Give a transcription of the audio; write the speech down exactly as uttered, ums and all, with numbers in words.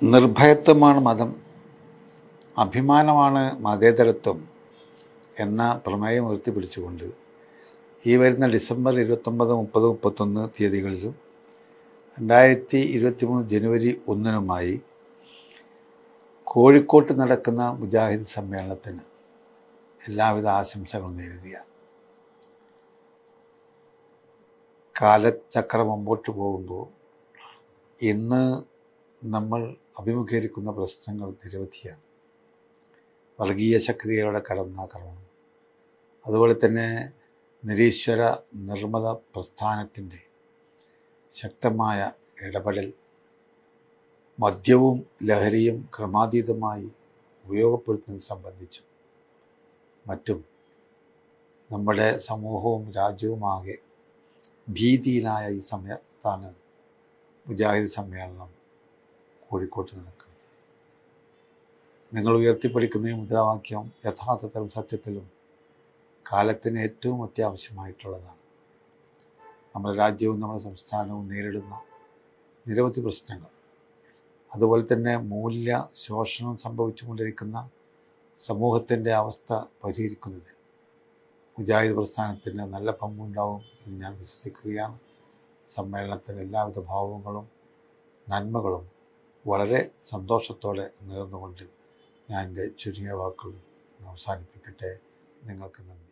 നിർഭയത്വമാണ് മതം, അഭിമാനമാണ് മതേതരത്വം എന്ന പ്രമേയം ഉയർത്തിപ്പിടിച്ചുകൊണ്ട് ഈ വരുന്ന ഡിസംബർ ഇരുപത്തൊമ്പത് മുപ്പത് മുപ്പത്തൊന്ന് തീയതികളിലും രണ്ടായിരത്തി ഇരുപത്തി മൂന്ന് ജനുവരി ഒന്നിനുമായി കോഴിക്കോട്ട് നടക്കുന്ന മുജാഹിദ് സമ്മേളനത്തിന് എല്ലാവിധ ആശംസകളും നേരുകയാണ്. കാലചക്രം മുമ്പോട്ട് പോകുമ്പോൾ ഇന്ന് നമ്മൾ അഭിമുഖീകരിക്കുന്ന പ്രശ്നങ്ങൾ നിരവധിയാണ്. വർഗീയ ശക്തികളുടെ കടന്നാക്രമണം, അതുപോലെ തന്നെ നിരീശ്വര നിർമ്മത പ്രസ്ഥാനത്തിൻ്റെ ശക്തമായ ഇടപെടൽ, മദ്യവും ലഹരിയും ക്രമാതീതമായി ഉപയോഗപ്പെടുത്തുന്നത് സംബന്ധിച്ചും മറ്റും നമ്മുടെ സമൂഹവും രാജ്യവുമാകെ ഭീതിയിലായ ഈ സമയത്താണ് മുജാഹിദ് സമ്മേളനം കോഴിക്കോട്ട് നടക്കുന്നത്. നിങ്ങൾ ഉയർത്തിപ്പിടിക്കുന്ന ഈ മുദ്രാവാക്യം യഥാർത്ഥത്തിലും സത്യത്തിലും കാലത്തിന് ഏറ്റവും അത്യാവശ്യമായിട്ടുള്ളതാണ്. നമ്മുടെ രാജ്യവും നമ്മുടെ സംസ്ഥാനവും നേരിടുന്ന നിരവധി പ്രശ്നങ്ങൾ, അതുപോലെ തന്നെ മൂല്യ ശോഷണം സംഭവിച്ചുകൊണ്ടിരിക്കുന്ന സമൂഹത്തിൻ്റെ അവസ്ഥ പരിഹരിക്കുന്നതിൽ മുജാഹിദ് പ്രസ്ഥാനത്തിന് നല്ല പങ്കുണ്ടാവും എന്ന് ഞാൻ വിശ്വസിക്കുകയാണ്. സമ്മേളനത്തിന് എല്ലാവിധ ഭാവങ്ങളും നന്മകളും വളരെ സന്തോഷത്തോടെ നേർന്നുകൊണ്ട് ഞാൻ എൻ്റെ ചുരുങ്ങിയ വാക്കുകൾ അവസാനിപ്പിക്കട്ടെ. നിങ്ങൾക്ക് നന്ദി.